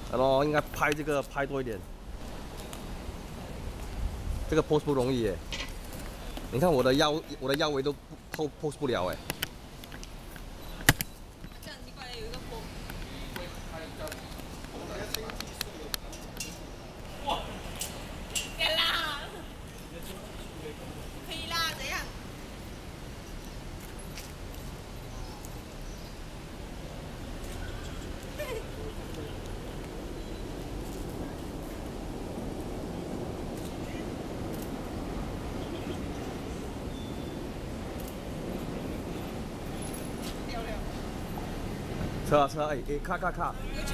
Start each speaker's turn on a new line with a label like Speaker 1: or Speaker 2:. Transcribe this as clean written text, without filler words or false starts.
Speaker 1: 然后应该拍这个拍多一点，这个 pose 不容易耶。你看我的腰围都pose 不了哎。
Speaker 2: 这样奇怪，有一个风。哇！别啦！可以啦，怎样？
Speaker 1: 车啊，哎，卡。
Speaker 2: 有